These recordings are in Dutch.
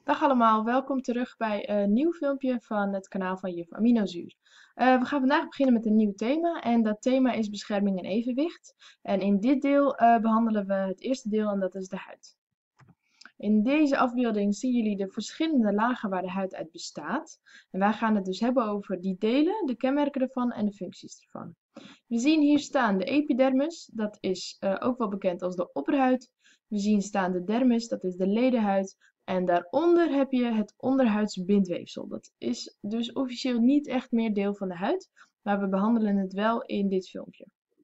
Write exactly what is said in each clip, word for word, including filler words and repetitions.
Dag allemaal, welkom terug bij een nieuw filmpje van het kanaal van Juf Aminozuur. Uh, we gaan vandaag beginnen met een nieuw thema en dat thema is bescherming en evenwicht. En in dit deel uh, behandelen we het eerste deel en dat is de huid. In deze afbeelding zien jullie de verschillende lagen waar de huid uit bestaat. En wij gaan het dus hebben over die delen, de kenmerken ervan en de functies ervan. We zien hier staan de epidermis, dat is uh, ook wel bekend als de opperhuid. We zien staan de dermis, dat is de ledenhuid. En daaronder heb je het onderhuids bindweefsel. Dat is dus officieel niet echt meer deel van de huid, maar we behandelen het wel in dit filmpje.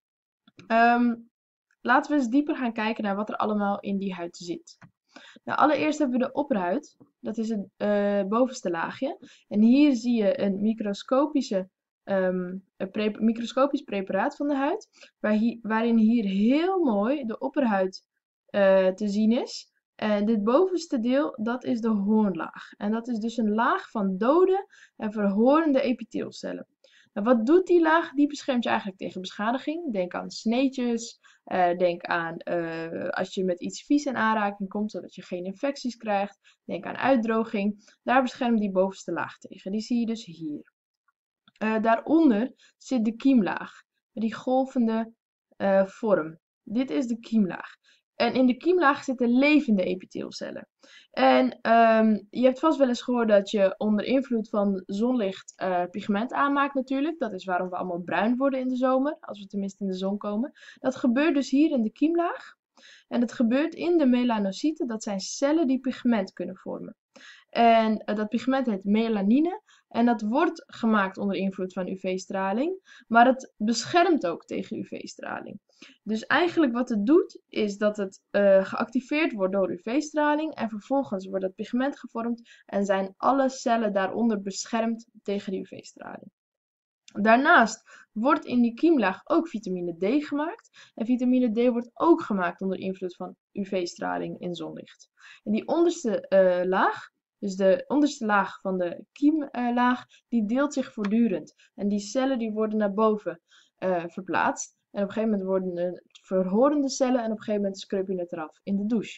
Um, laten we eens dieper gaan kijken naar wat er allemaal in die huid zit. Nou, allereerst hebben we de opperhuid, dat is het uh, bovenste laagje. En hier zie je een microscopische, um, een pre microscopisch preparaat van de huid, waar hier, waarin hier heel mooi de opperhuid uh, te zien is. En dit bovenste deel, dat is de hoornlaag. En dat is dus een laag van dode en verhorende epiteelcellen. Nou, wat doet die laag? Die beschermt je eigenlijk tegen beschadiging. Denk aan sneetjes, uh, denk aan uh, als je met iets vies in aanraking komt, zodat je geen infecties krijgt. Denk aan uitdroging. Daar beschermt die bovenste laag tegen. Die zie je dus hier. Uh, daaronder zit de kiemlaag, die golvende uh, vorm. Dit is de kiemlaag. En in de kiemlaag zitten levende epiteelcellen. En um, je hebt vast wel eens gehoord dat je onder invloed van zonlicht uh, pigment aanmaakt natuurlijk. Dat is waarom we allemaal bruin worden in de zomer, als we tenminste in de zon komen. Dat gebeurt dus hier in de kiemlaag. En dat gebeurt in de melanocyten, dat zijn cellen die pigment kunnen vormen. En uh, dat pigment heet melanine. En dat wordt gemaakt onder invloed van U V-straling. Maar het beschermt ook tegen U V-straling. Dus eigenlijk wat het doet, is dat het uh, geactiveerd wordt door U V-straling. En vervolgens wordt dat pigment gevormd. En zijn alle cellen daaronder beschermd tegen de U V-straling. Daarnaast wordt in die kiemlaag ook vitamine D gemaakt. En vitamine D wordt ook gemaakt onder invloed van U V-straling in zonlicht. En die onderste uh, laag, dus de onderste laag van de kiemlaag, uh, die deelt zich voortdurend. En die cellen die worden naar boven uh, verplaatst. En op een gegeven moment worden het verhorende cellen en op een gegeven moment scrub je het eraf in de douche.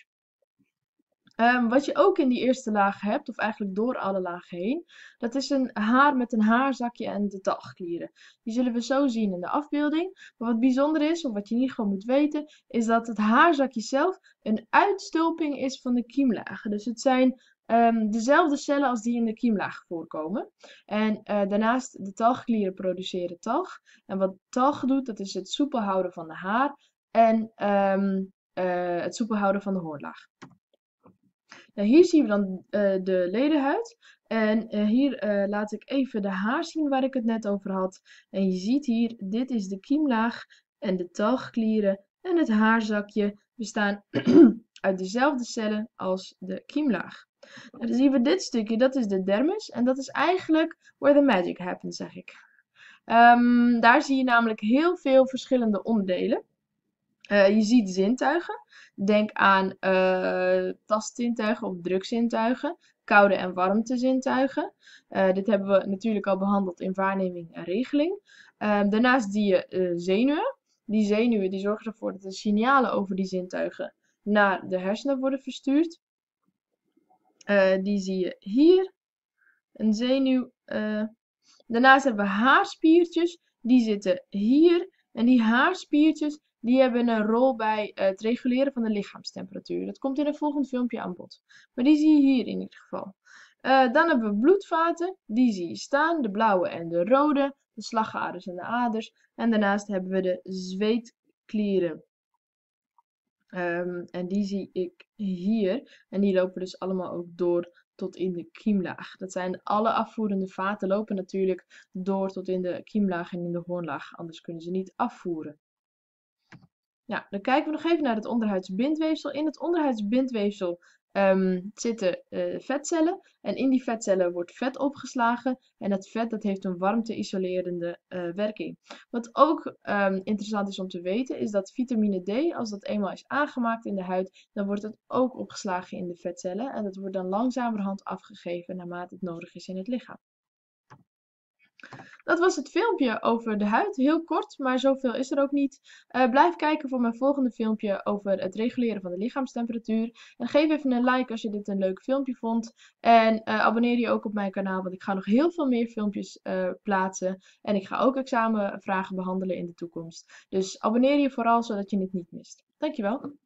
Um, wat je ook in die eerste laag hebt, of eigenlijk door alle lagen heen, dat is een haar met een haarzakje en de talgklieren. Die zullen we zo zien in de afbeelding. Maar wat bijzonder is, of wat je in ieder geval moet weten, is dat het haarzakje zelf een uitstulping is van de kiemlagen. Dus het zijn um, dezelfde cellen als die in de kiemlaag voorkomen. En uh, daarnaast de talgklieren produceren talg. En wat talg doet, dat is het soepel houden van de haar en um, uh, het soepel houden van de hoornlaag. Nou, hier zien we dan uh, de ledenhuid. En uh, hier uh, laat ik even de haar zien waar ik het net over had. En je ziet hier, dit is de kiemlaag en de talgklieren en het haarzakje bestaan uit dezelfde cellen als de kiemlaag. Nou, dan zien we dit stukje, dat is de dermis. En dat is eigenlijk where the magic happens, zeg ik. Um, daar zie je namelijk heel veel verschillende onderdelen. Uh, je ziet zintuigen. Denk aan uh, tastzintuigen of drukzintuigen, koude en warmtezintuigen. Uh, dit hebben we natuurlijk al behandeld in waarneming en regeling. Uh, daarnaast zie je uh, zenuwen. Die zenuwen die zorgen ervoor dat de signalen over die zintuigen naar de hersenen worden verstuurd. Uh, die zie je hier. Een zenuw. Uh, daarnaast hebben we haarspiertjes. Die zitten hier. En die haarspiertjes die hebben een rol bij uh, het reguleren van de lichaamstemperatuur. Dat komt in een volgend filmpje aan bod. Maar die zie je hier in ieder geval. Uh, dan hebben we bloedvaten. Die zie je staan. De blauwe en de rode. De slagaders en de aders. En daarnaast hebben we de zweetklieren. Um, en die zie ik hier. En die lopen dus allemaal ook door tot in de kiemlaag. Dat zijn alle afvoerende vaten lopen natuurlijk door tot in de kiemlaag en in de hoornlaag. Anders kunnen ze niet afvoeren. Ja, dan kijken we nog even naar het onderhuidsbindweefsel. In het onderhuidsbindweefsel um, zitten uh, vetcellen. En in die vetcellen wordt vet opgeslagen. En dat vet dat heeft een warmte-isolerende uh, werking. Wat ook um, interessant is om te weten, is dat vitamine D, als dat eenmaal is aangemaakt in de huid, dan wordt het ook opgeslagen in de vetcellen. En dat wordt dan langzamerhand afgegeven naarmate het nodig is in het lichaam. Dat was het filmpje over de huid. Heel kort, maar zoveel is er ook niet. Uh, blijf kijken voor mijn volgende filmpje over het reguleren van de lichaamstemperatuur. En geef even een like als je dit een leuk filmpje vond. En uh, abonneer je ook op mijn kanaal, want ik ga nog heel veel meer filmpjes uh, plaatsen. En ik ga ook examenvragen behandelen in de toekomst. Dus abonneer je vooral, zodat je het niet mist. Dankjewel.